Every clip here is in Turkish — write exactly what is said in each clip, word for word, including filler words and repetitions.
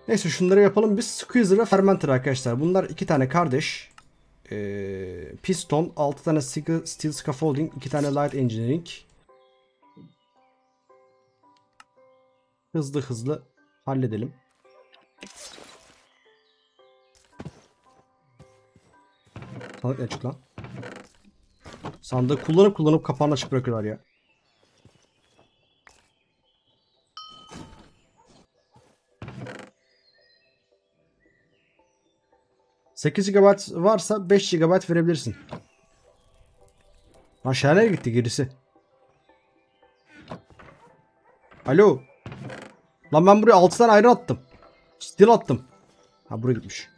Neyse şunları yapalım biz. Squeezer ve Fermenter arkadaşlar. Bunlar iki tane kardeş. Ee, Piston, altı tane Steel Scaffolding, iki tane Light Engineering. Hızlı hızlı halledelim. Sandık ne açık lan? Sandığı kullanıp kullanıp kapağını açık bırakıyorlar ya. sekiz gigabayt varsa beş gigabayt verebilirsin. Aşağıya gitti gerisi. Alo. Lan ben buraya altı tane ayrı attım. Steel attım. Ha buraya gitmiş.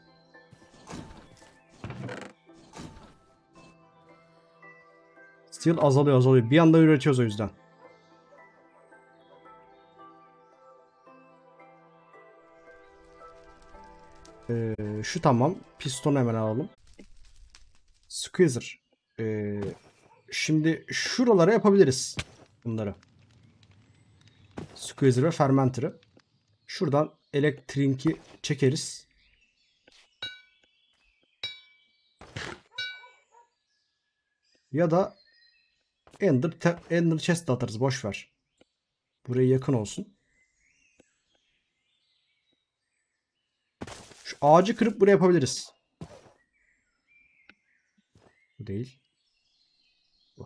Steel azalıyor azalıyor. Bir anda üretiyoruz o yüzden. Ee, şu tamam. Pistonu hemen alalım. Squeezer. Ee, şimdi şuralara yapabiliriz bunları. Squeezer ve Fermenter'ı. Şuradan elektriği çekeriz. Ya da Ender, Ender Chest atarız. Boş ver. Buraya yakın olsun. Şu ağacı kırıp buraya yapabiliriz. Bu değil. Bu.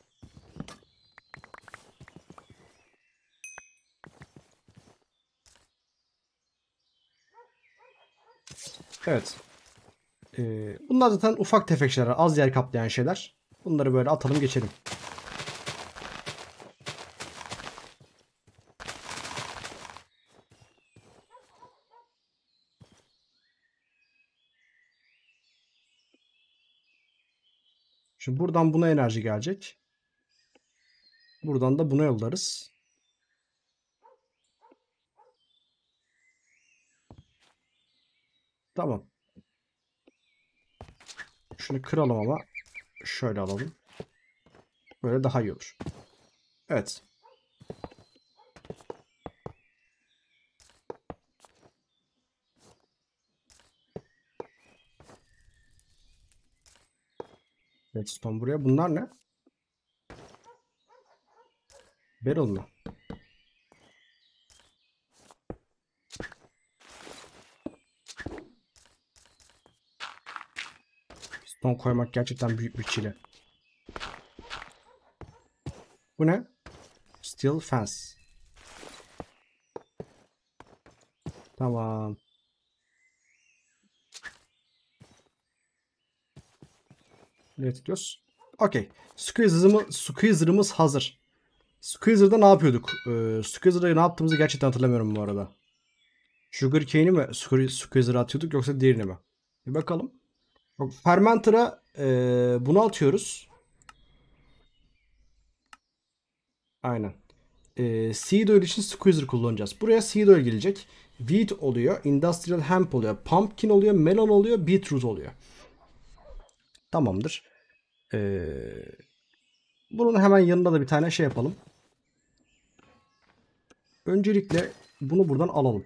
Evet. Ee, bunlar zaten ufak tefek şeyler. Az yer kaplayan şeyler. Bunları böyle atalım geçelim. Şimdi buradan buna enerji gelecek. Buradan da buna yollarız. Tamam. Şunu kıralım ama şöyle alalım. Böyle daha iyi olur. Evet. Redstone buraya. Bunlar ne? Barrel mı? Piston koymak gerçekten büyük bir çile. Bu ne? Steel fence. Tamam. Ne tıklıyoruz? Okey. Squeezer'ımız, Squeezer'ımız hazır. Squeezer'da ne yapıyorduk? Ee, Squeezer'da ne yaptığımızı gerçekten hatırlamıyorum bu arada. Sugar cane'i mi Squeezer'a atıyorduk yoksa diğerini mi? Bir bakalım. Bak, Fermenter'a e, bunu atıyoruz. Aynen. E, seed oil için Squeezer kullanacağız. Buraya seed oil gelecek. Wheat oluyor. Industrial hemp oluyor. Pumpkin oluyor. Melon oluyor. Beetroot oluyor. Tamamdır. Ee, bunun hemen yanında da bir tane şey yapalım. Öncelikle bunu buradan alalım.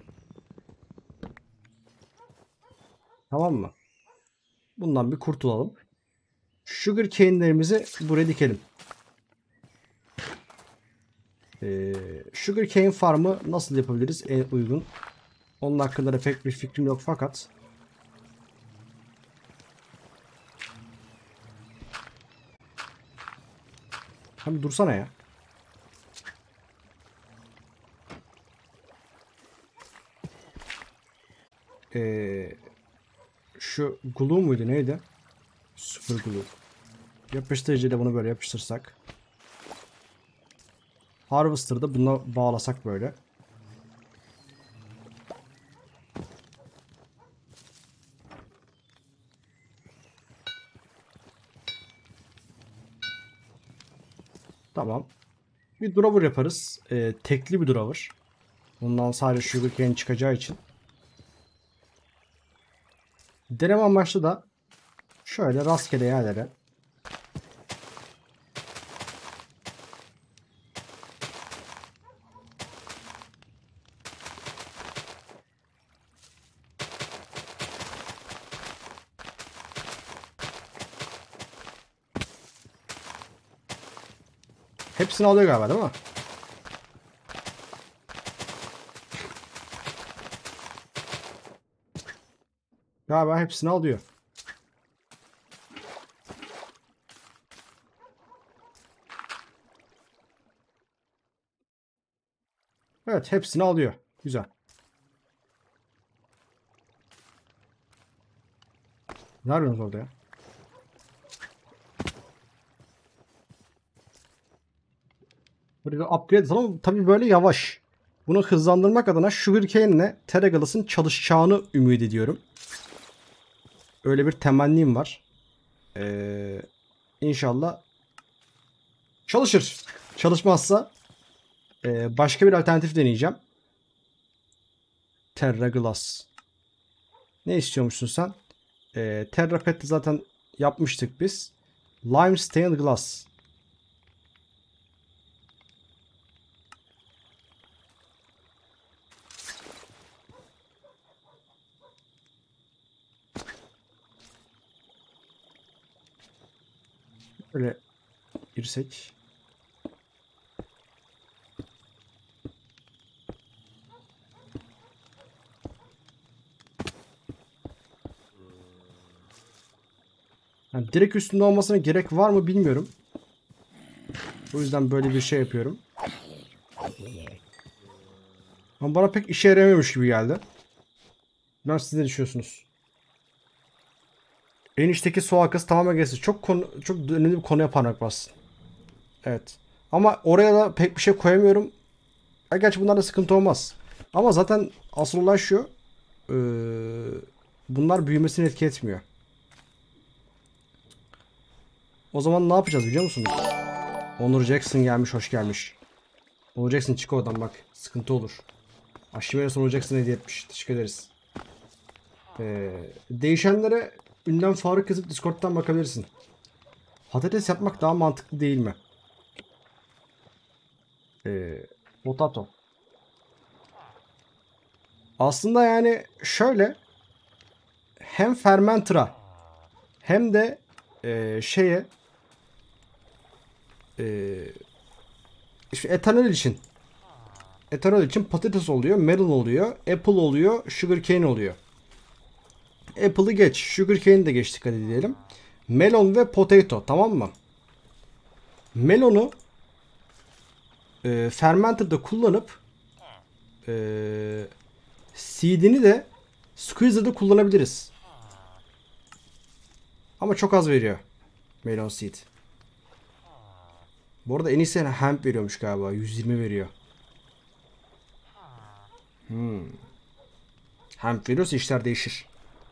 Tamam mı? Bundan bir kurtulalım. Sugar cane'lerimizi buraya dikelim. Ee, Sugar cane farmı nasıl yapabiliriz en uygun? Onun hakkında da pek bir fikrim yok fakat hem dursana ya. Ee, şu glue muydu neydi? Super glue. Yapıştırıcıyla bunu böyle yapıştırsak. Harvester'da buna bağlasak böyle. Tamam. Bir drawer yaparız. Ee, tekli bir drawer. Bundan sadece sugarcane çıkacağı için. Deneme amaçlı da şöyle rastgele yerlere Hepsini alıyor galiba değil mi? Galiba hepsini alıyor. Evet, hepsini alıyor. Güzel. Ne arıyorsunuz orada ya? Burada upgrade atalım ama tabii böyle yavaş. Bunu hızlandırmak adına Sugarcane ile Terra çalışacağını ümit ediyorum. Öyle bir temennim var. Ee, inşallah çalışır. Çalışmazsa e, başka bir alternatif deneyeceğim. Terra Glass. Ne istiyormuşsun sen? Ee, Terra Pet'te zaten yapmıştık biz. Lime Stained Glass. Böyle girsek. Yani direkt üstünde olmasına gerek var mı bilmiyorum. O yüzden böyle bir şey yapıyorum. Ama bana pek işe yaramıyormuş gibi geldi. Ben siz ne düşünüyorsunuz? En içteki su halkası tamamen geçti. Çok konu, çok önemli bir konuya parmak bastın. Evet. Ama oraya da pek bir şey koyamıyorum. Ha, gerçi bunlarda sıkıntı olmaz. Ama zaten asıl olay şu. Ee, bunlar büyümesini etki etmiyor. O zaman ne yapacağız biliyor musunuz? Onur Jackson gelmiş, hoş gelmiş. Onur Jackson çık oradan bak. Sıkıntı olur. Aşimeres Onur Jackson hediye etmiş. Teşekkür ederiz. Ee, değişenlere ünlem Faruk yazıp Discord'dan bakabilirsin. Patates yapmak daha mantıklı değil mi? Ee, potato. Aslında yani şöyle hem fermentera hem de e, şeye e, işte etanol için etanol için patates oluyor, melon oluyor, apple oluyor, sugarcane oluyor. Apple'ı geç, sugarcane'i de geçtik hadi diyelim. Melon ve potato, tamam mı? Melonu e, fermenter'da kullanıp e, seed'ini de squeezer'da kullanabiliriz. Ama çok az veriyor melon seed. Bu arada en iyisi hemp veriyormuş galiba. yüz yirmi veriyor. Hmm. Hemp veriyorsa işler değişir.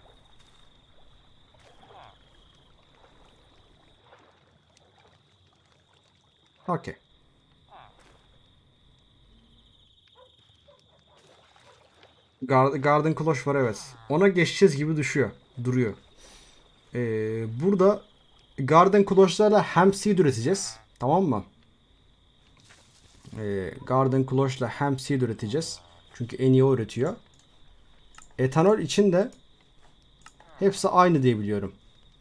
Okey. Garden Cloche var evet. Ona geçeceğiz gibi düşüyor. Duruyor. Ee, burada Garden Cloche'larla hemp seed üreteceğiz. Tamam mı? Ee, Garden Cloche'la hemp seed üreteceğiz. Çünkü en iyi o üretiyor. Etanol için de hepsi aynı diye biliyorum.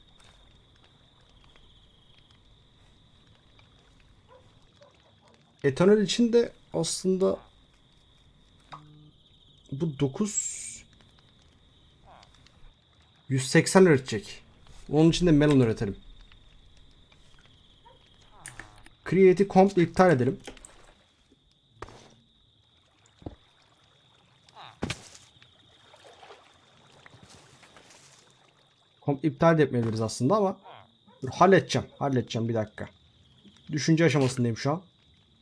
Etanol için de aslında bu dokuz yüz seksen üretecek. Onun için de melon üretelim. Create'i komple iptal edelim. Komple iptal de etmeyebiliriz aslında ama dur, halledeceğim. Halledeceğim bir dakika. Düşünce aşamasındayım şu an.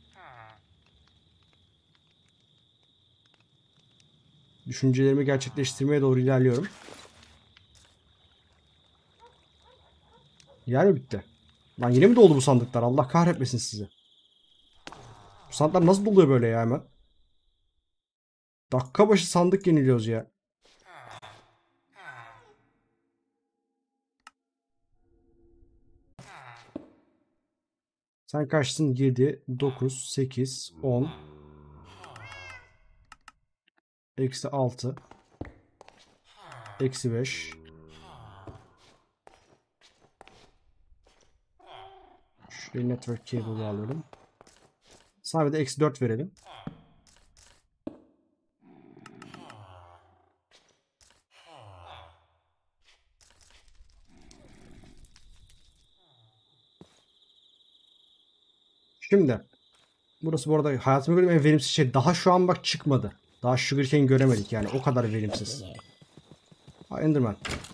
Düşüncelerimi gerçekleştirmeye doğru ilerliyorum. Yer mi bitti? Lan yine mi doldu bu sandıklar? Allah kahretmesin sizi. Bu sandıklar nasıl doluyor böyle ya hemen? Dakika başı sandık yeniliyoruz ya. Sen kaçsın? yedi, dokuz, sekiz, on. Eksi altı. Eksi beş. Şuraya network cable'ı alalım. Sana bir de eksi dört verelim. Şimdi burası bu arada hayatımda gördüğüm en verimsiz şey. Daha şu an bak çıkmadı. Daha Sugarcane göremedik yani. O kadar verimsiz. Ha, Enderman.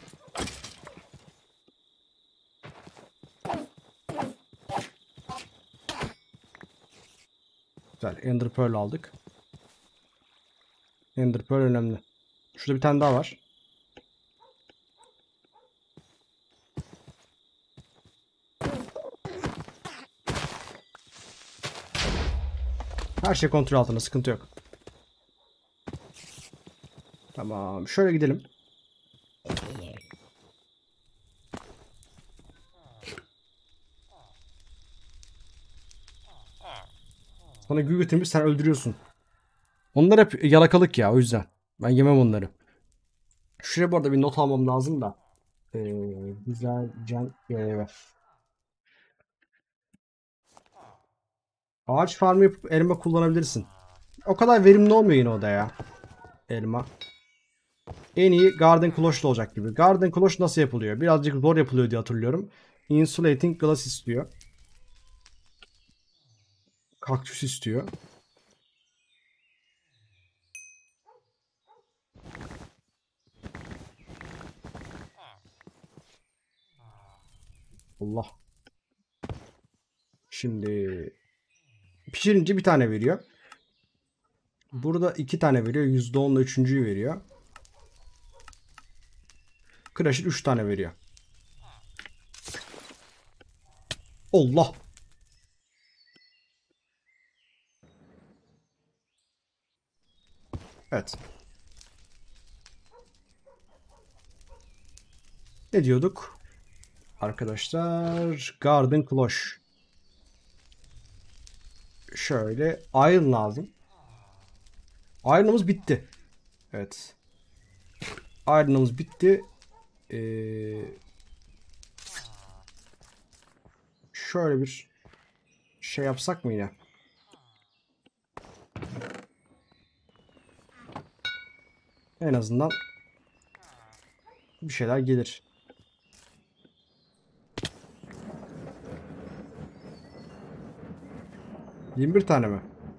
Güzel. Ender Pearl aldık. Ender Pearl önemli. Şurada bir tane daha var. Her şey kontrol altında. Sıkıntı yok. Tamam. Şöyle gidelim. Sana gül getirmiş, sen öldürüyorsun. Onlar hep yalakalık ya, o yüzden. Ben yemem onları. Şuraya bu arada bir not almam lazım da. Ee, güzel can görevi. Ağaç farmı yapıp elma kullanabilirsin. O kadar verimli olmuyor yine o da ya. Elma. En iyi Garden Cloche'da olacak gibi. Garden Cloche nasıl yapılıyor? Birazcık zor yapılıyor diye hatırlıyorum. Insulating Glass istiyor. Kaktüs istiyor. Allah. Şimdi pişirince bir tane veriyor. Burada iki tane veriyor. yüzde onla üçüncüyü veriyor. Crusher üç tane veriyor. Allah. Evet. Ne diyorduk? Arkadaşlar Garden Cloche. Şöyle Iron lazım. Iron'ımız bitti. Evet. Iron'ımız bitti. Ee, şöyle bir şey yapsak mı yine? En azından bir şeyler gelir. yirmi bir tane mi?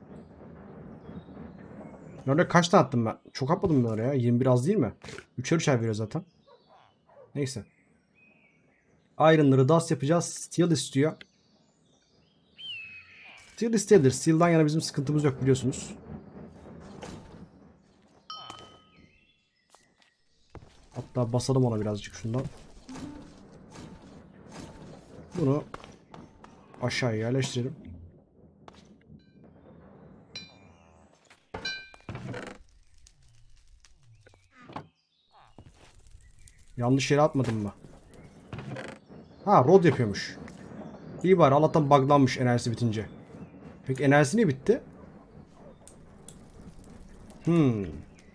Nerede kaç tane attım ben? Çok atmadım ben oraya. yirmi bir az değil mi? üçer üçer veriyor zaten. Neyse. Iron'ları dust yapacağız. Steel istiyor. Steel isteyebilir. Steel'dan yana bizim sıkıntımız yok biliyorsunuz. Hatta basalım ona birazcık şundan. Bunu aşağıya yerleştirelim. Yanlış yere atmadım mı? Ha, rod yapıyormuş. İyi bari, Allah'tan buglanmış enerjisi bitince. Peki enerjisi niye bitti? Hmm.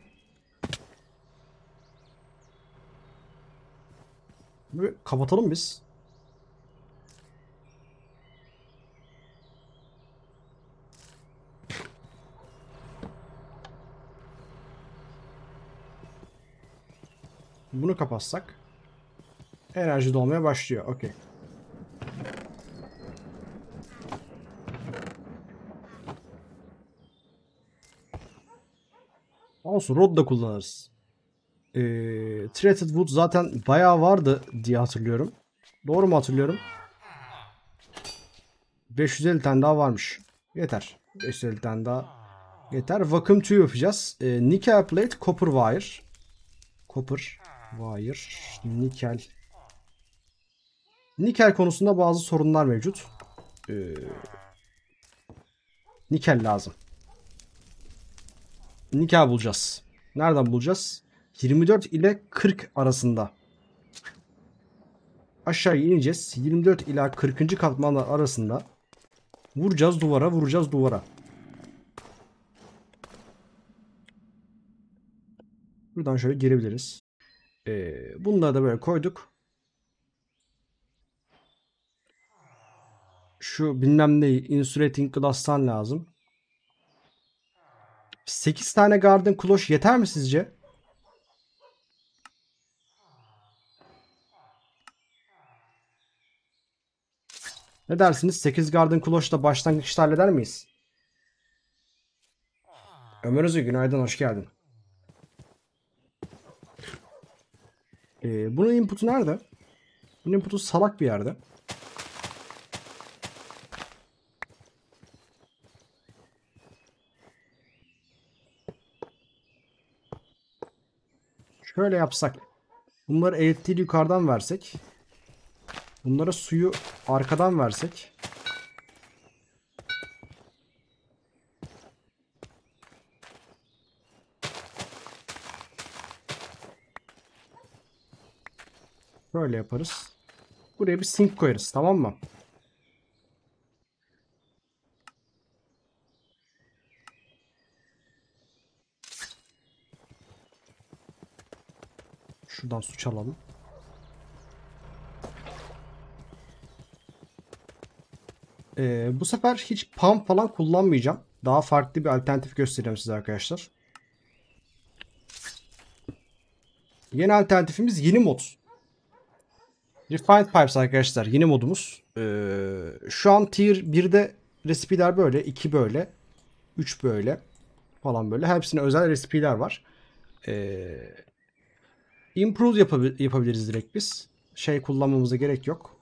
Böyle kapatalım biz. Bunu kapatsak enerji dolmaya başlıyor. Okey. Olsun, rod da kullanırız. Ee, Treated Wood zaten bayağı vardı diye hatırlıyorum. Doğru mu hatırlıyorum? beş yüz elli tane daha varmış. Yeter. beş yüz elli tane daha yeter. Vacuum tube yapacağız. Ee, nickel plate, copper wire. Copper wire, nikel. Nikel konusunda bazı sorunlar mevcut. Ee, nikel lazım. Nikel bulacağız. Nereden bulacağız? yirmi dört ile kırk arasında. Aşağıya ineceğiz. yirmi dört ila kırkıncı katmanlar arasında vuracağız duvara, vuracağız duvara. Buradan şöyle girebiliriz. Ee, bunları da böyle koyduk. Şu bilmem neyi insulating glass'tan lazım. sekiz tane Garden Kloş yeter mi sizce? Ne dersiniz? sekiz Garden Kloş'la başlangıçta halleder miyiz? Ömer Özü günaydın, hoş geldin. Ee, bunun input'u nerede? Bunun input'u salak bir yerde. Şöyle yapsak. Bunları elektriği yukarıdan versek. Bunlara suyu arkadan versek. Böyle yaparız. Buraya bir sink koyarız, tamam mı? Şuradan su çalalım. Ee, bu sefer hiç pump falan kullanmayacağım. Daha farklı bir alternatif göstereceğim size arkadaşlar. Yeni alternatifimiz yeni mod. Refined Pipes arkadaşlar. Yeni modumuz. Ee, şu an tier birde recipe'ler böyle. iki böyle. üç böyle. Falan böyle. Hepsine özel recipe'ler var. Ee, improve yapabil yapabiliriz direkt biz. Şey kullanmamıza gerek yok.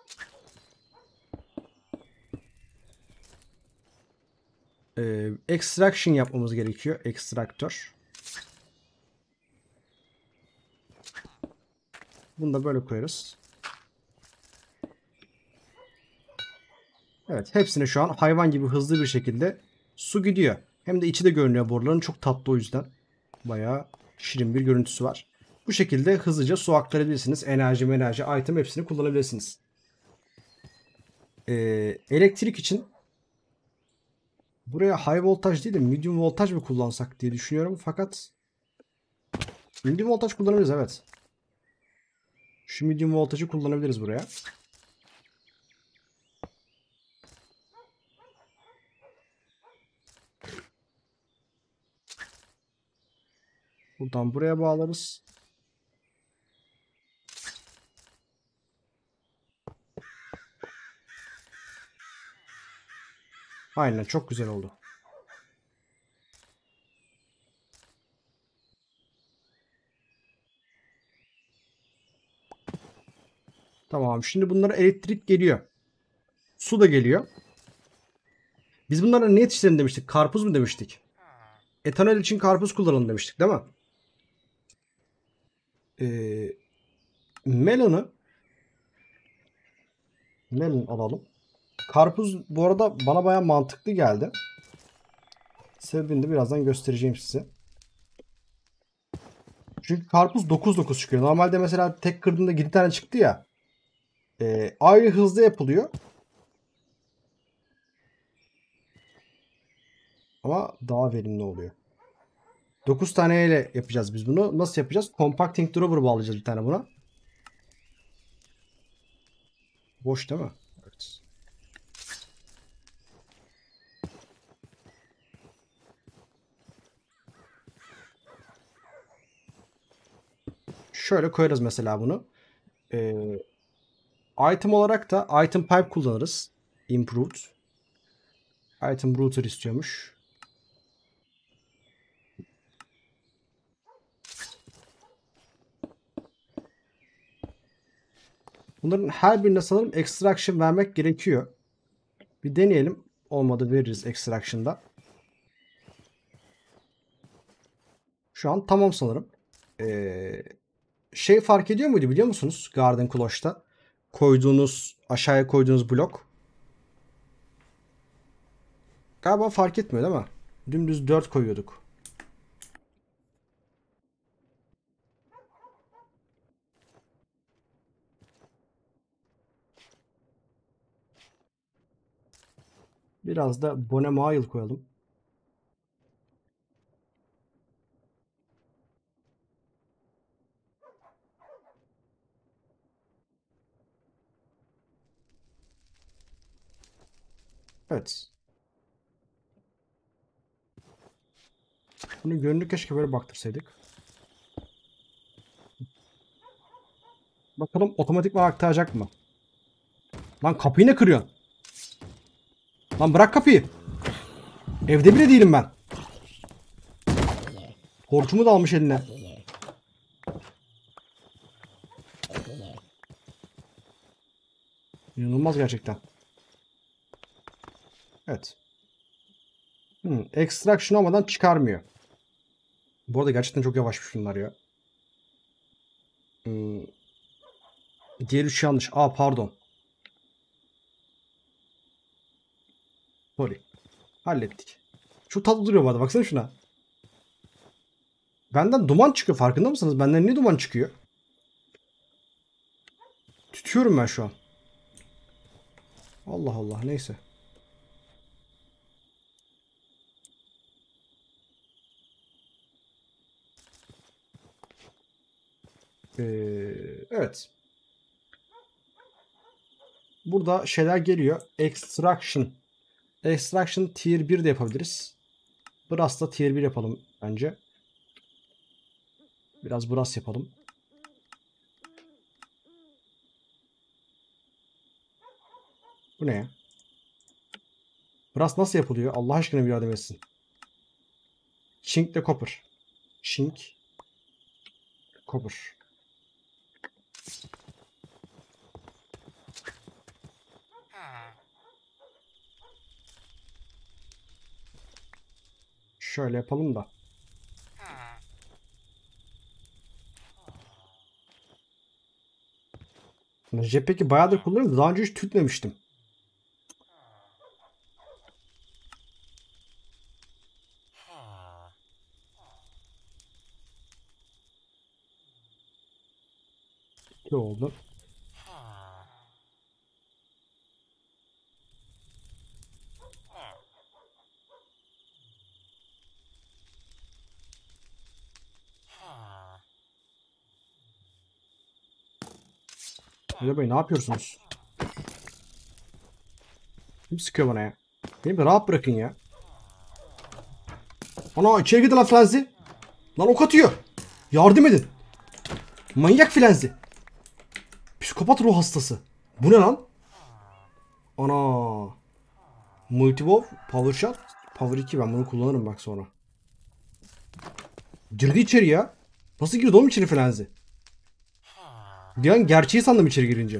Ee, extraction yapmamız gerekiyor. Extractor. Bunu da böyle koyarız. Evet, hepsine şu an hayvan gibi hızlı bir şekilde su gidiyor. Hem de içi de görünüyor boruların. Çok tatlı o yüzden. Bayağı şirin bir görüntüsü var. Bu şekilde hızlıca su aktarabilirsiniz. Enerji, enerji, item hepsini kullanabilirsiniz. Ee, elektrik için buraya high voltage değil de medium voltage mı kullansak diye düşünüyorum. Fakat medium voltage kullanabiliriz, evet. Şu medium voltage'ı kullanabiliriz buraya. Buradan buraya bağlarız. Aynen, çok güzel oldu. Tamam, şimdi bunlara elektrik geliyor. Su da geliyor. Biz bunlara ne yetiştirelim demiştik? Karpuz mu demiştik? Etanol için karpuz kullanalım demiştik, değil mi? Ee, melonu melon alalım. Karpuz bu arada bana baya mantıklı geldi. Sebebini de birazdan göstereceğim size. Çünkü karpuz dokuz dokuz çıkıyor. Normalde mesela tek kırdığında yedi tane çıktı ya. E, aynı hızda yapılıyor. Ama daha verimli oluyor. dokuz taneyle yapacağız biz bunu. Nasıl yapacağız? Compacting Dropper bağlayacağız bir tane buna. Boş değil mi? Evet. Şöyle koyarız mesela bunu. Ee, item olarak da item pipe kullanırız. Improved. Item router istiyormuş. Bunların her birine sanırım extraction vermek gerekiyor. Bir deneyelim. Olmadı veririz extraction'da. Şu an tamam sanırım. Ee, şey fark ediyor muydu biliyor musunuz? Garden Cloche'ta koyduğunuz, aşağıya koyduğunuz blok. Galiba fark etmiyor değil mi? Dümdüz dört koyuyorduk. Biraz da Bone Mail koyalım. Evet. Bunu gönlü keşke böyle baktırsaydık. Bakalım otomatikman aktaracak mı? Lan kapıyı ne kırıyorsun? Lan bırak kapıyı. Evde bile değilim ben. Hortumu da almış eline. İnanılmaz gerçekten. Evet. Hmm, extraction olmadan çıkarmıyor. Bu arada gerçekten çok yavaşmış bunlar ya. Hmm. Diğer üç yanlış. Aa pardon. Sorry. Hallettik. Çok tatlı duruyor bu arada. Baksana şuna. Benden duman çıkıyor. Farkında mısınız? Benden ne duman çıkıyor? Tütüyorum ben şu an. Allah Allah. Neyse. Ee, evet. Burada şeyler geliyor. Extraction. Extraction tier bir de yapabiliriz. Brass'ta tier bir yapalım bence. Biraz brass yapalım. Bu ne ya? Brass nasıl yapılıyor? Allah aşkına bir yardım etsin. Chink de copper. Chink. Copper. Şöyle yapalım da. Jetpack'i bayağıdır kullanıyorum. Daha önce hiç tütmemiştim. Ne oldu? Öyle Bey ne yapıyorsunuz? Kim sıkıyor bana ya? Beni bir rahat bırakın ya. Ana içeri gidin lan Flenzi. Lan ok atıyor. Yardım edin. Manyak Flenzi. Psikopat ruh hastası. Bu ne lan? Ana. Multivolve Power Shot. Power iki ben bunu kullanırım bak sonra. Girdi içeri ya. Nasıl girdi oğlum içeri Flenzi? Bir an gerçeği sandım içeri girince.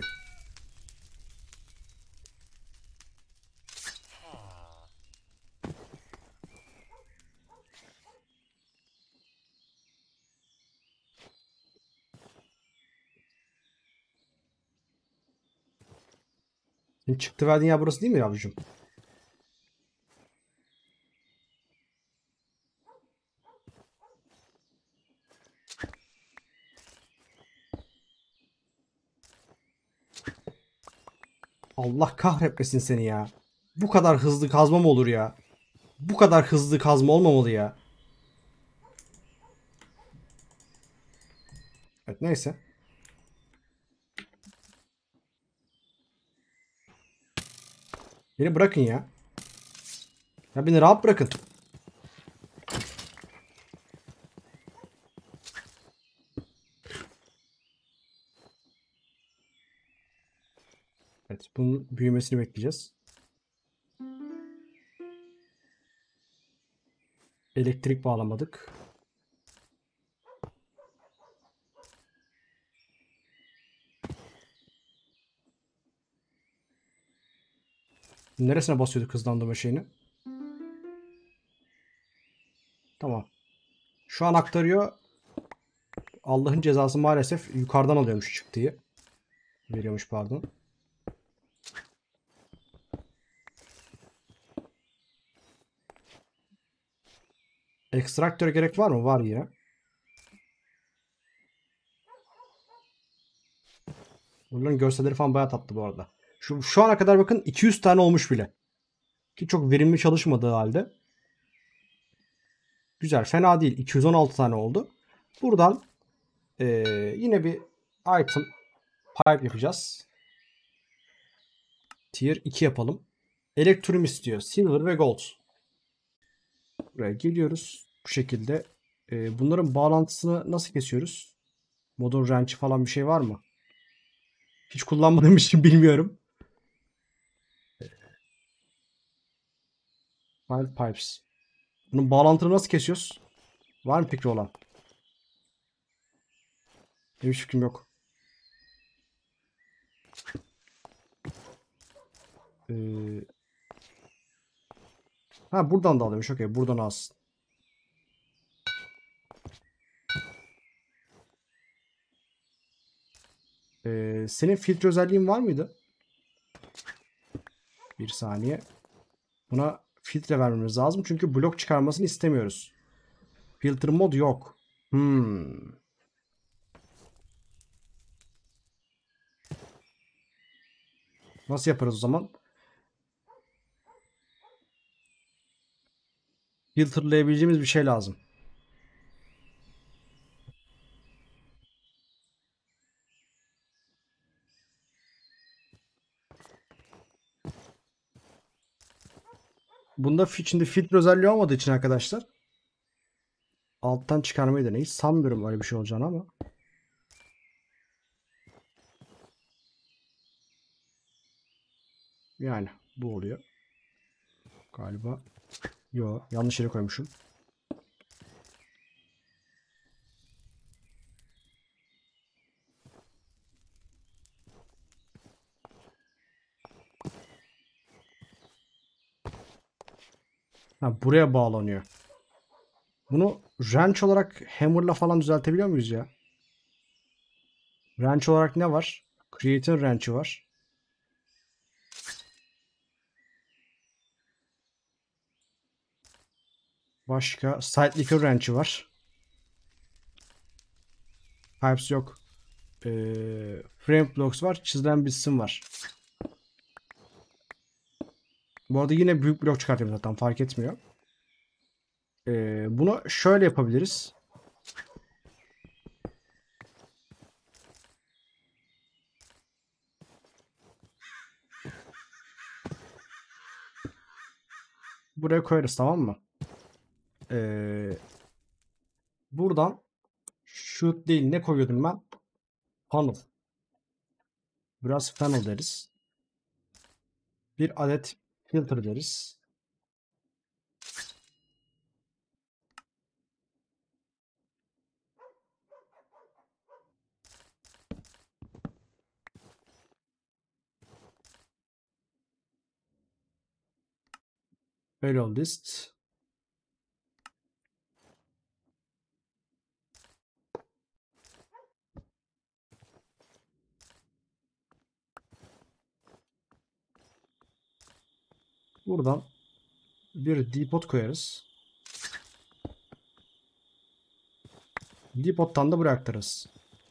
Senin çıktı verdiğin yer burası değil mi yavrucuğum? Allah kahretmesin seni ya. Bu kadar hızlı kazma mı olur ya? Bu kadar hızlı kazma olmamalı ya. Evet neyse. Beni bırakın ya. Ya beni rahat bırakın. Evet bunun büyümesini bekleyeceğiz. Elektrik bağlamadık. Neresine basıyorduk hızlandırma şeyini? Tamam. Şu an aktarıyor. Allah'ın cezası maalesef yukarıdan alıyormuş çıktıyı. Veriyormuş pardon. Ekstraktöre gerek var mı? Var yine. Bunların görselleri falan bayağı tatlı bu arada. Şu, şu ana kadar bakın iki yüz tane olmuş bile. Ki çok verimli çalışmadığı halde. Güzel. Fena değil. iki yüz on altı tane oldu. Buradan ee, yine bir item pipe yapacağız. Tier iki yapalım. Elektrum istiyor. Silver ve gold. Buraya geliyoruz. Bu şekilde. Ee, bunların bağlantısını nasıl kesiyoruz? Modun wrench'i falan bir şey var mı? Hiç kullanmadığım için bilmiyorum. File pipes. Bunun bağlantını nasıl kesiyoruz? Var mı fikri olan? Benim hiç fikrim yok. Ee, ha buradan da alıyormuş. Okey, buradan alsın. Ee, senin filtre özelliğin var mıydı? Bir saniye. Buna filtre vermemiz lazım. Çünkü blok çıkarmasını istemiyoruz. Filter mod yok. Hmm. Nasıl yaparız o zaman? Filtrelayabileceğimiz bir şey lazım. Bunda içinde filtre özelliği olmadığı için arkadaşlar alttan çıkarmayı deneyiz. Sanmıyorum öyle bir şey olacağını ama. Yani bu oluyor. Galiba. Yo, yanlış yere koymuşum. Ha, buraya bağlanıyor. Bunu wrench olarak hammer'la falan düzeltebiliyor muyuz ya? Wrench olarak ne var? Create'in wrench'i var. Başka Sidekicker wrench'i var. Pipes yok. Ee, frame blocks var. Çizilen bitsin var. Bu arada yine büyük blok çıkartıyorum zaten, fark etmiyor. Ee, bunu şöyle yapabiliriz. Buraya koyarız, tamam mı? Ee, buradan shoot değil, ne koyuyordum ben? Funnel. Biraz funnel deriz. Bir adet filter deriz. Payload list. Buradan bir depot koyarız. Depot'tan da buraya aktarırız.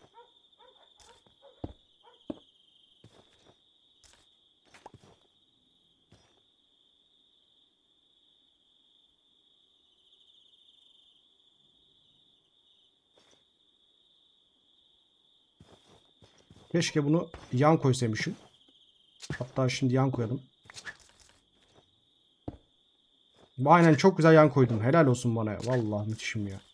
Keşke bunu yan koysaymışım. Hatta şimdi yan koyalım. Aynen, çok güzel yan koydum. Helal olsun bana. Vallahi müthişim ya.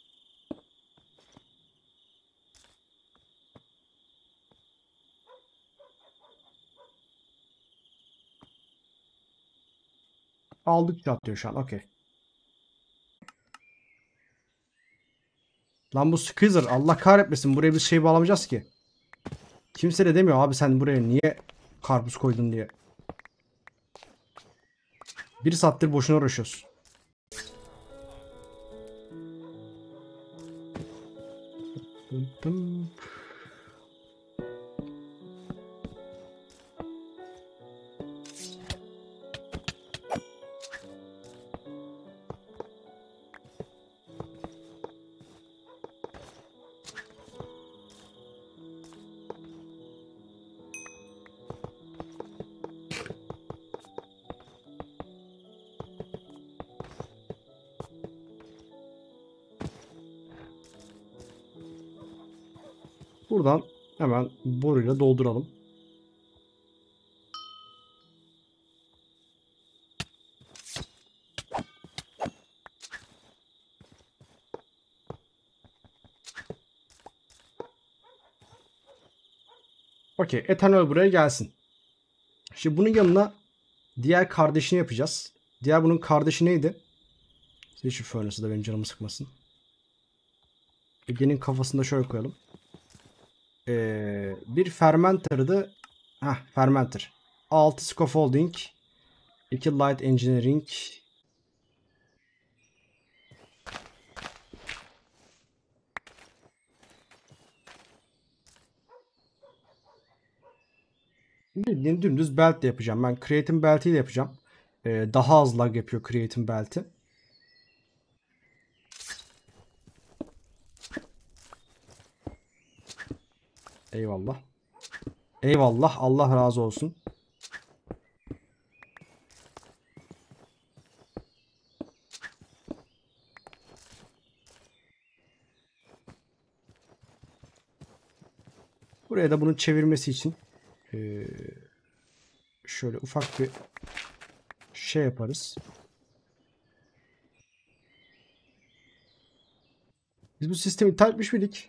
Aldık atlıyor şu an. Okey. Lan bu Squeezer, Allah kahretmesin. Buraya bir şey bağlamayacağız ki. Kimse de demiyor abi sen buraya niye karpuz koydun diye. Bir saattir boşuna uğraşıyoruz. Dım dım. Buradan hemen boruyla dolduralım. Okey. Etanol buraya gelsin. Şimdi bunun yanına diğer kardeşini yapacağız. Diğer bunun kardeşi neydi? Şu furnace'ı da benim canımı sıkmasın. Ege'nin kafasında şöyle koyalım. Ee, bir fermenter'dı. Heh, fermenter. altı scaffolding. iki light engineering. Bildiğin dümdüz belt de yapacağım. Ben creating belt'i ile yapacağım. Ee, daha az lag yapıyor creating belt'i. Eyvallah. Eyvallah. Allah razı olsun. Buraya da bunun çevirmesi için ee, şöyle ufak bir şey yaparız. Biz bu sistemi iptal etmiş miydik?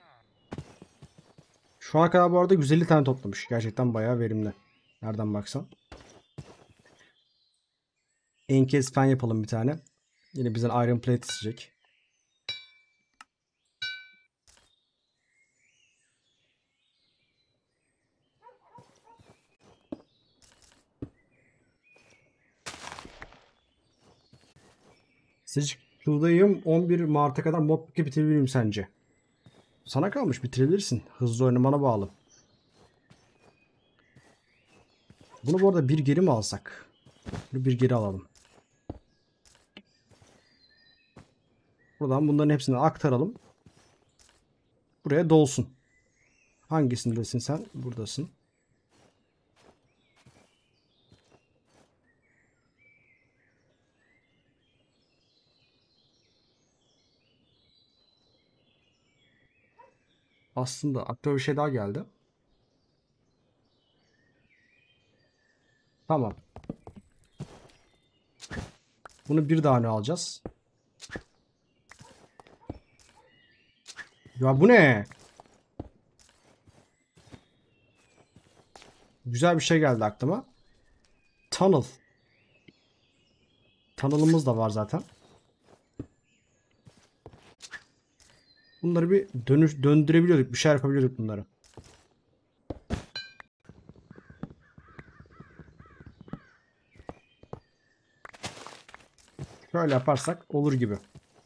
Şu ana kadar bu arada yüz elli tane toplamış. Gerçekten bayağı verimli. Nereden baksan. Enkez fen yapalım bir tane. Yine bizden iron plate isteyecek. Stage iki'dayım. on bir Mart'a kadar modbook'u bitirebilirim sence? Sana kalmış, bitirebilirsin. Hızlı oynamana bağlı. Bunu bu arada bir geri mi alsak? Bunu bir geri alalım. Buradan bunların hepsini aktaralım. Buraya dolsun. Hangisindesin sen? Buradasın. Aslında aklıma bir şey daha geldi. Tamam. Bunu bir tane alacağız. Ya bu ne? Güzel bir şey geldi aklıma. Tunnel. Tunnel'ımız da var zaten. Bunları bir dönüş döndürebiliyorduk. Bir şey yapabiliyorduk bunları. Şöyle yaparsak olur gibi.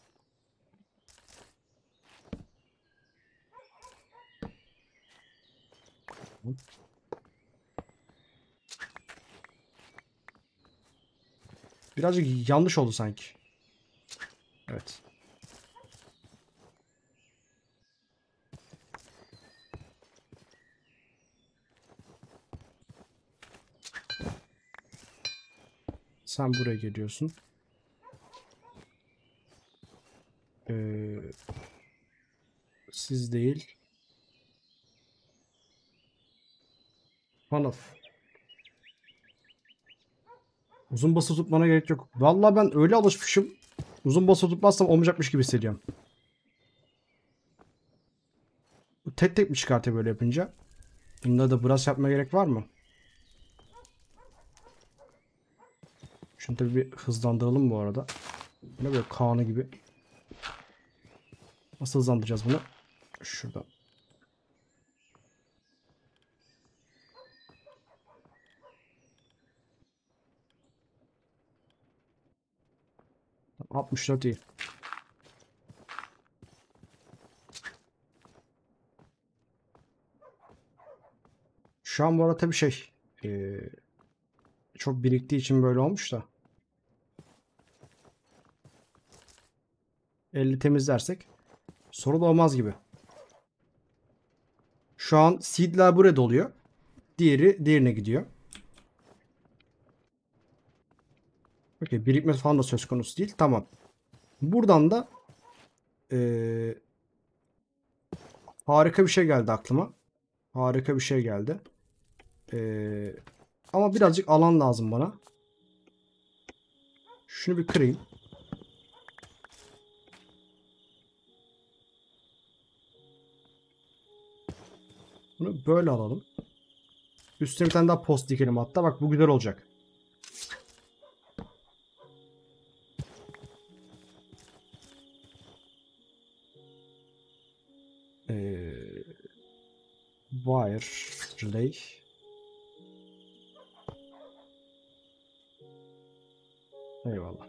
Birazcık yanlış oldu sanki. Evet. Sen buraya geliyorsun. Ee, siz değil. Funnel. Uzun basıp tutmana gerek yok. Vallahi ben öyle alışmışım. Uzun basıp tutmazsam olmayacakmış gibi hissediyorum. Bu tek tek mi çıkartıyor böyle yapınca? Bunda da brush yapmaya gerek var mı? Şunu tabii bir hızlandıralım bu arada. Ne böyle kanı gibi. Nasıl hızlandıracağız bunu? Şuradan. altmış dört değil. Şu an bu arada tabii şey. Ee, çok biriktiği için böyle olmuş da. elli temizlersek sorun olmaz gibi. Şu an seedler buraya doluyor. Diğeri diğerine gidiyor. Okey, birikme falan da söz konusu değil. Tamam. Buradan da ee, harika bir şey geldi aklıma. Harika bir şey geldi. Ee, ama birazcık alan lazım bana. Şunu bir kırayım. Bunu böyle alalım. Üstüne bir tane daha post dikelim hatta. Bak bu güzel olacak. Ee, wire relay. Eyvallah.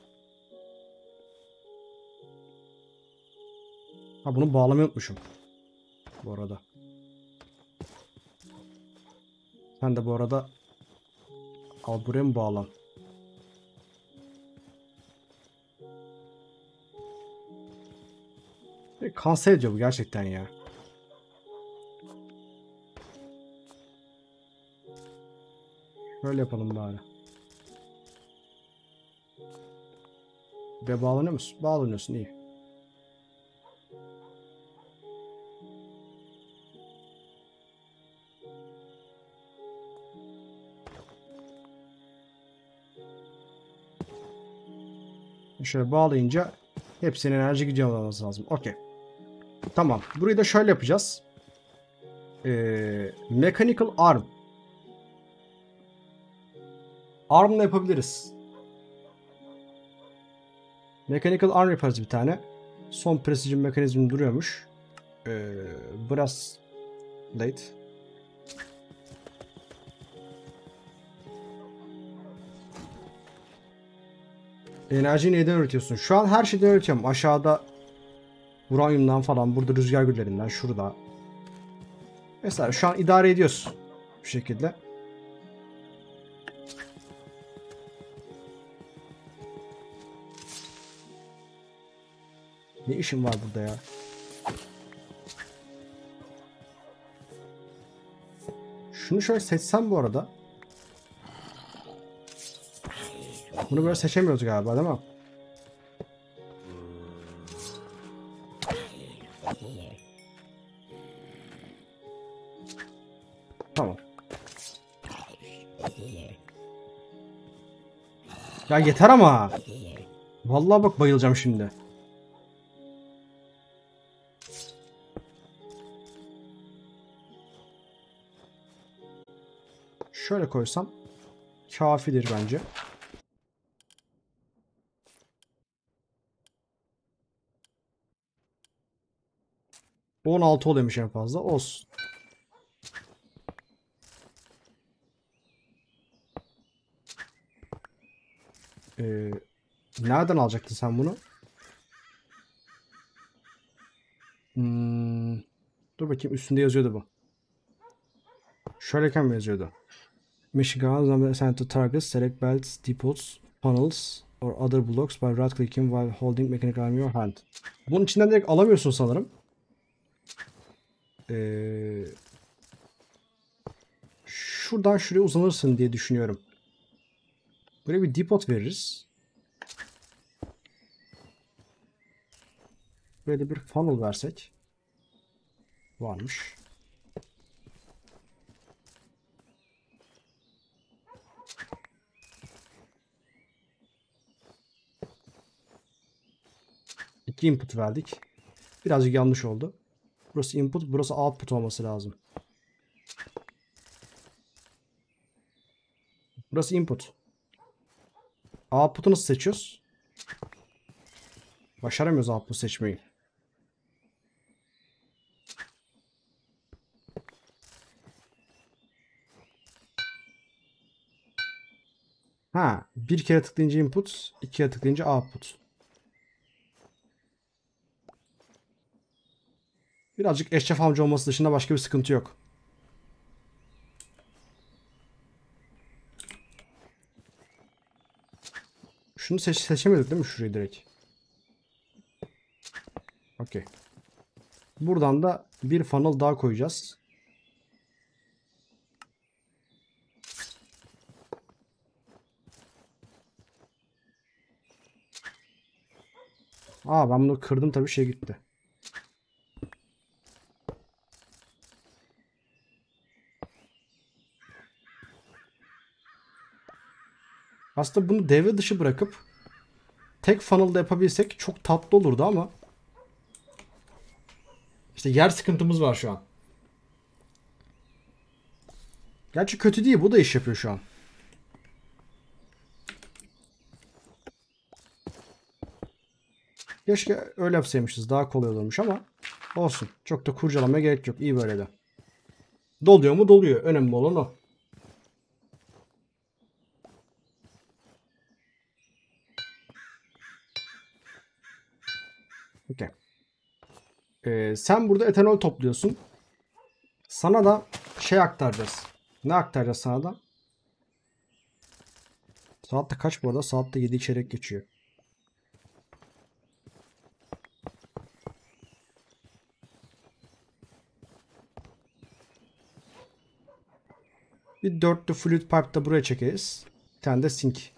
Ha bunu bağlamayı unutmuşum. Bu arada. Sen de bu arada al buraya mı bağlan? E, kanser ediyor bu gerçekten ya. Böyle yapalım bari. Ve bağlanıyor musun? Bağlanıyorsun, iyi. Şöyle bağlayınca hepsinin enerji gidiyor olması lazım. Okey. Tamam. Burayı da şöyle yapacağız. Ee, mechanical arm. Arm'la yapabiliriz. Mechanical arm yaparız bir tane. Son precision mekanizmi duruyormuş. Ee, brass plate. Enerjiyi neyden üretiyorsun? Şu an her şeyden üretiyorum. Aşağıda uranyumdan falan, burada rüzgar güllerinden, şurada. Mesela şu an idare ediyoruz bu şekilde. Ne işim var burada ya? Şunu şöyle seçsem bu arada. Bunu böyle seçemiyoruz galiba, değil mi? Tamam. Ya yeter ama. Vallahi bak bayılacağım şimdi. Şöyle koysam kafidir bence. on altı oluyormuş en fazla. Olsun. Ee, nereden alacaktın sen bunu? Hmm, dur bakayım, üstünde yazıyordu bu. Şöyleken mi yazıyordu? Michigan number sent to targets, select belts, depots, funnels or other blocks by right clicking while holding mechanical arm in your hand. Bunun içinden direkt alamıyorsun sanırım. Ee, şuradan şuraya uzanırsın diye düşünüyorum. Böyle bir depot veririz. Böyle bir funnel versek. Varmış. İki input verdik. Birazcık yanlış oldu. Burası input, burası output olması lazım. Burası input. Output'u nasıl seçiyoruz? Başaramıyoruz output seçmeyi. Ha, bir kere tıklayınca input, iki kere tıklayınca output. Birazcık Eşref amca olması dışında başka bir sıkıntı yok. Şunu seç seçemedik değil mi şurayı direkt? Okey. Buradan da bir funnel daha koyacağız. Aa, ben bunu kırdım tabii, şey gitti. Aslında bunu devre dışı bırakıp tek funnel'da yapabilsek çok tatlı olurdu ama işte yer sıkıntımız var şu an. Gerçi kötü değil. Bu da iş yapıyor şu an. Keşke öyle yapsaymışız. Daha kolay olurmuş ama olsun. Çok da kurcalamaya gerek yok. İyi böyle de. Doluyor mu? Doluyor. Önemli olan o. Okay. Ee, sen burada etanol topluyorsun. Sana da şey aktaracağız. Ne aktaracağız sana da? Saatte kaç bu arada? Saatte yedi çeyrek geçiyor. Bir dörtlü fluid pipe da buraya çekeriz. Bir tane de sink.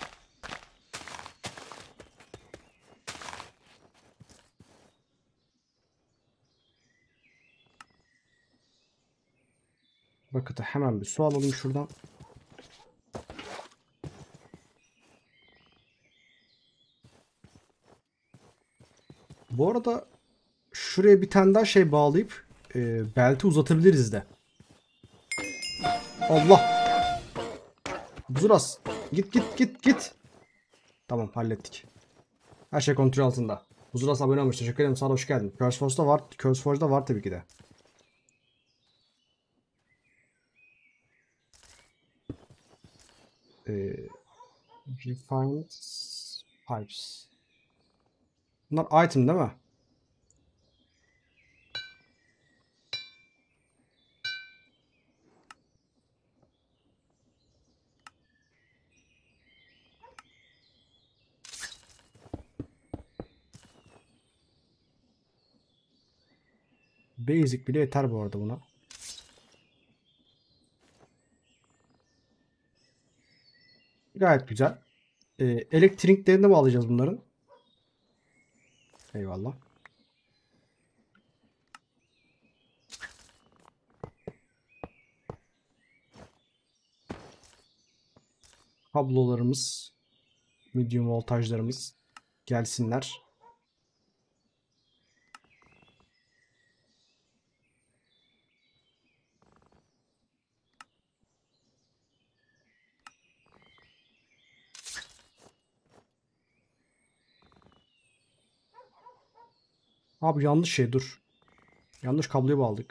Bakın hemen bir su alalım şuradan. Bu arada şuraya bir tane daha şey bağlayıp e, belti uzatabiliriz de. Allah! Buzuras! Git git git git! Tamam hallettik. Her şey kontrol altında. Buzuras abone olmuş. Teşekkür ederim. Sana hoş geldin. CurseForge'da var. CurseForge'da var tabii ki de. Ee, Refined Pipes. Bunlar item değil mi? Basic bile yeter bu arada buna. Gayet güzel. Ee, elektriklerini mi alacağız bunların? Eyvallah. Kablolarımız, medium voltajlarımız gelsinler. Abi yanlış şey dur. Yanlış kabloyu bağladık.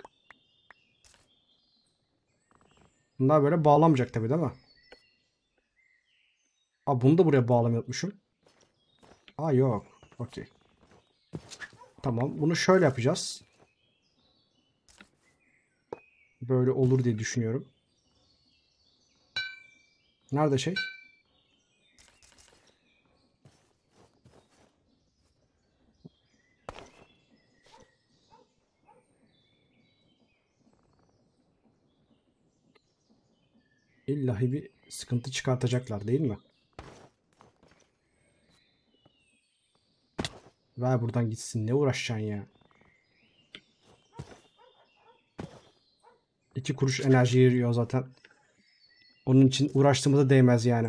Bunlar böyle bağlanmayacak tabii değil mi? Aa bunu da buraya bağlamayı unutmuşum. Aa yok. Okey. Tamam. Bunu şöyle yapacağız. Böyle olur diye düşünüyorum. Nerede şey? İllahi bir sıkıntı çıkartacaklar değil mi? Ver buradan gitsin. Ne uğraşacaksın ya? İki kuruş enerji yeriyor zaten. Onun için uğraştığımıza değmez yani.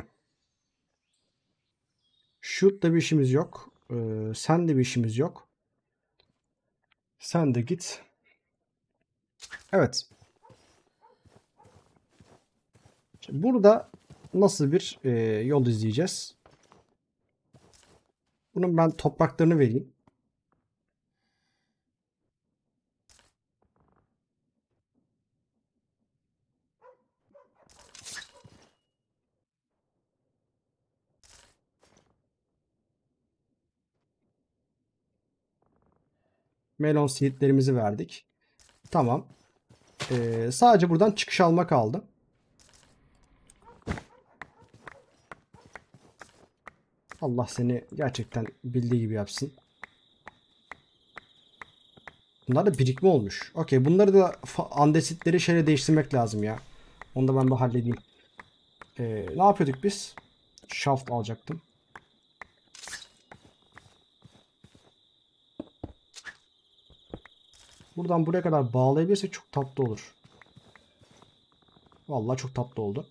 Shoot'ta bir işimiz yok. Ee, sen de bir işimiz yok. Sen de git. Evet. Şimdi burada nasıl bir e, yol izleyeceğiz? Bunun ben topraklarını vereyim. Melon seedlerimizi verdik. Tamam. Ee, sadece buradan çıkış alma kaldı. Allah seni gerçekten bildiği gibi yapsın. Bunlar da birikme olmuş. Okey, bunları da andesitleri şeyle değiştirmek lazım ya. Onu da ben bir halledeyim. Ee, ne yapıyorduk biz? Shaft alacaktım. Buradan buraya kadar bağlayabilirsek çok tatlı olur. Vallahi çok tatlı oldu.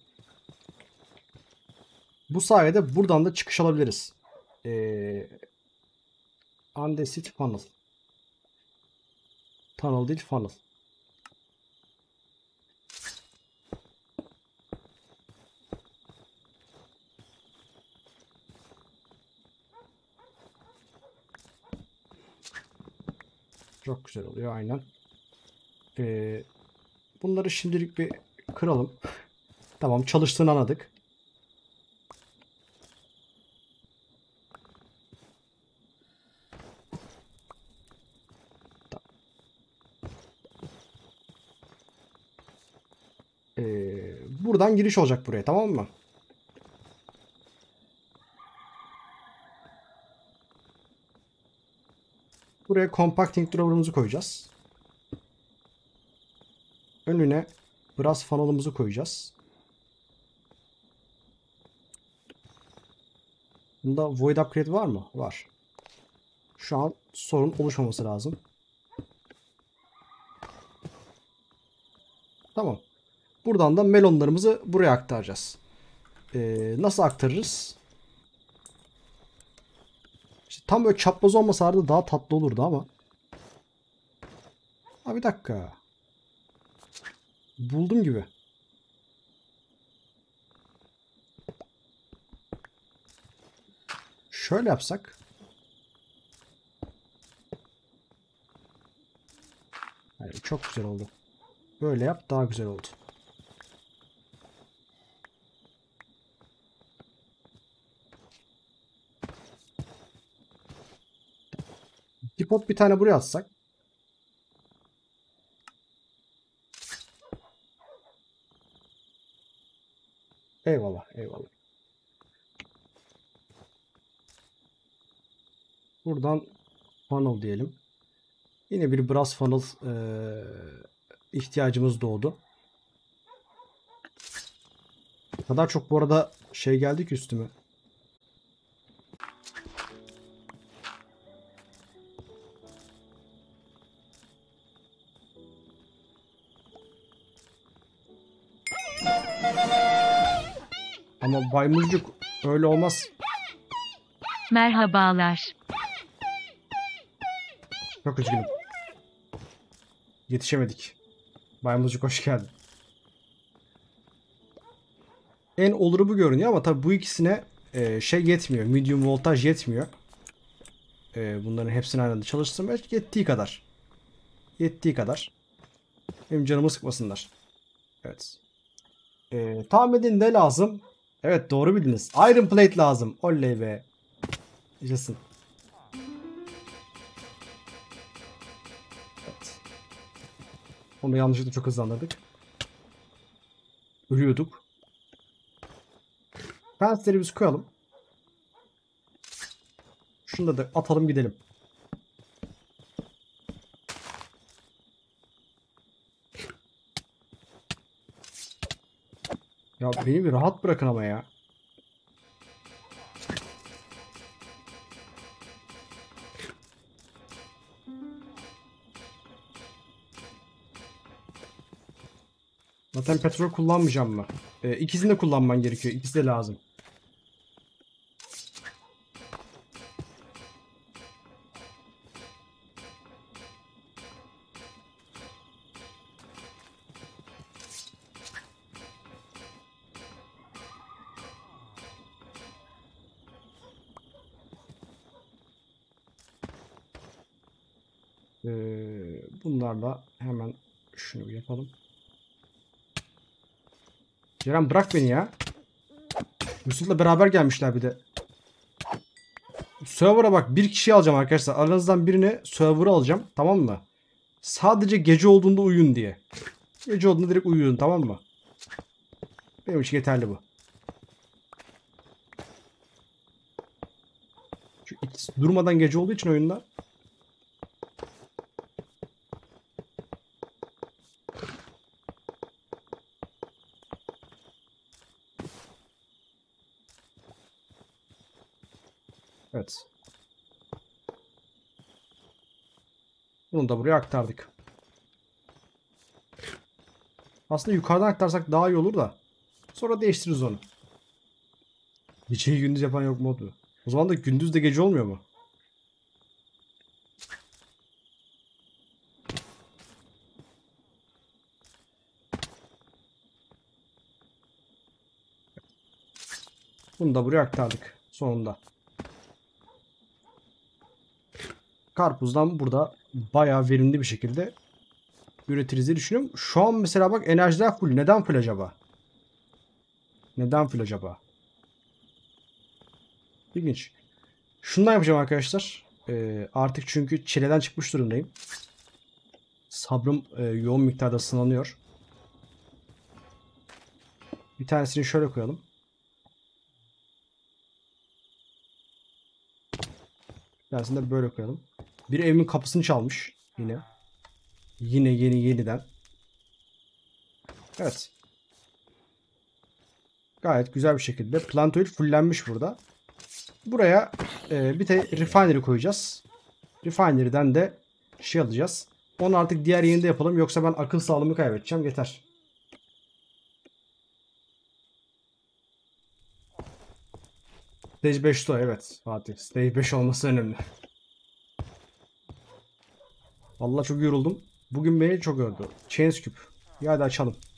Bu sayede buradan da çıkış alabiliriz. Ee, Andesit funnel. Tunnel değil funnel. Çok güzel oluyor aynen. Ee, bunları şimdilik bir kıralım. Tamam, çalıştığını anladık. Ee, buradan giriş olacak buraya, tamam mı? Buraya compacting draw'ımızı koyacağız. Önüne brass funnel'ımızı koyacağız. Bunda void upgrade var mı? Var. Şu an sorun oluşmaması lazım. Tamam. Buradan da melonlarımızı buraya aktaracağız. Ee, nasıl aktarırız? İşte tam böyle çapraz olmasaydı daha tatlı olurdu ama. Ha, bir dakika. Buldum gibi. Şöyle yapsak. Yani çok güzel oldu. Böyle yap, daha güzel oldu. Dipot bir tane buraya atsak. Eyvallah, eyvallah. Buradan funnel diyelim. Yine bir brass funnel ee, ihtiyacımız doğdu. O kadar çok bu arada şey geldi ki üstüme. Ama Bay Muzcuk öyle olmaz. Merhabalar. Çok üzgünüm. Yetişemedik. Bay Muzcuk hoş geldin. En oluru bu görünüyor ama tabii bu ikisine e, şey yetmiyor. Medium voltaj yetmiyor. E, bunların hepsini aynı anda çalıştırmaya yettiği kadar. Yettiği kadar. Benim canımı sıkmasınlar. Evet. E, tahmin edin ne lazım? Evet, doğru bildiniz. Iron plate lazım. Oley be. Yaşasın. Evet. Onu yanlışlıkla çok hızlandırdık. Ölüyorduk. Fence'leri biz koyalım. Şunu da atalım gidelim. Ya beni bir rahat bırakın ama ya. Zaten petrol kullanmayacağım mı? Ee, ikisini de kullanman gerekiyor. İkisi de lazım. Ee, bunlarla hemen şunu yapalım. Ceren bırak beni ya. Yusuf'la beraber gelmişler bir de. Server'a bak, bir kişi alacağım arkadaşlar. Aranızdan birini server'a alacağım. Tamam mı? Sadece gece olduğunda uyuyun diye. Gece olduğunda direkt uyuyun, tamam mı? Benim için yeterli bu. Çünkü ikisi durmadan gece olduğu için oyunda. Evet. Bunu da buraya aktardık. Aslında yukarıdan aktarsak daha iyi olur da. Sonra değiştiririz onu. Geceyi gündüz yapan yok modu. O zaman da gündüz de gece olmuyor mu? Bunu da buraya aktardık. Sonunda. Karpuzdan burada bayağı verimli bir şekilde üretiriz diye düşünüyorum. Şu an mesela bak enerjiler full. Neden full acaba? Neden full acaba? İlginç. Şundan yapacağım arkadaşlar. Ee, artık çünkü çileden çıkmış durumdayım. Sabrım e, yoğun miktarda sınanıyor. Bir tanesini şöyle koyalım. Bir tanesini de böyle koyalım. Bir evimin kapısını çalmış. Yine. Yine yeni yeniden. Evet. Gayet güzel bir şekilde. Plant oil fullenmiş burada. Buraya e, bir de refinery koyacağız. Refinery'den de şey alacağız. Onu artık diğer yerinde yapalım. Yoksa ben akıl sağlığımı kaybedeceğim. Yeter. Stage beşte o, evet Fatih. Stage beş olması önemli. Vallahi çok yoruldum. Bugün beni çok yordu. Chains Cube. Ya hadi açalım.